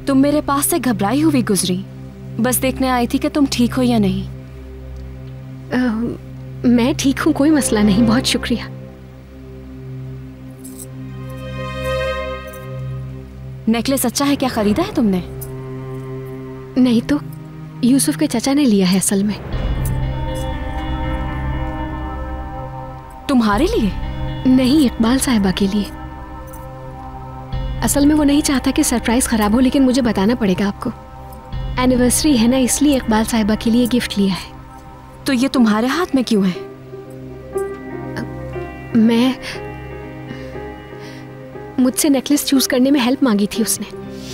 तुम मेरे पास से घबराई हुई गुजरी, बस देखने आई थी कि तुम ठीक हो या नहीं। मैं ठीक हूँ, कोई मसला नहीं, बहुत शुक्रिया। नेकलेस अच्छा है, क्या खरीदा है तुमने? नहीं तो यूसुफ के चाचा ने लिया है असल में। तुम्हारे लिए? नहीं, इकबाल साहिबा के लिए। असल में वो नहीं चाहता कि सरप्राइज खराब हो, लेकिन मुझे बताना पड़ेगा आपको। एनिवर्सरी है ना, इसलिए इकबाल साहिबा के लिए गिफ्ट लिया है। तो ये तुम्हारे हाथ में क्यों है? मुझसे नेकलेस चूज करने में हेल्प मांगी थी उसने।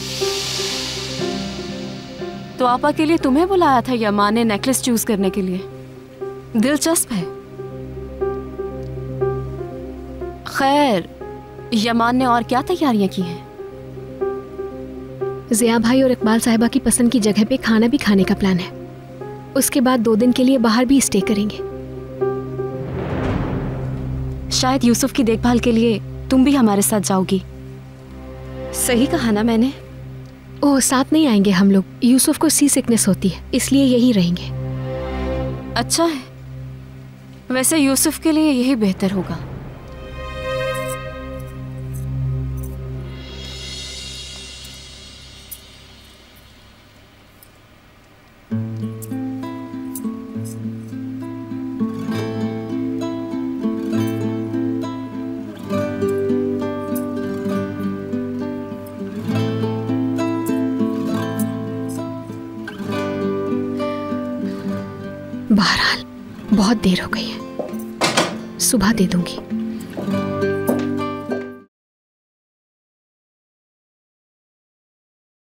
तो आपा के लिए तुम्हें बुलाया था या माँ ने नेकलेस चूज करने के लिए? दिलचस्प है। खैर, यमान ने और क्या तैयारियां की हैं? जिया भाई और इकबाल साहिबा की पसंद की जगह पे खाना भी खाने का प्लान है। उसके बाद 2 दिन के लिए बाहर भी स्टे करेंगे। शायद यूसुफ की देखभाल के लिए तुम भी हमारे साथ जाओगी। सही कहा ना मैंने? ओह, साथ नहीं आएंगे हम लोग। यूसुफ को सी सिकनेस होती है, इसलिए यही रहेंगे। अच्छा है, वैसे यूसुफ के लिए यही बेहतर होगा। बहरहाल बहुत देर हो गई है, सुबह दे दूंगी।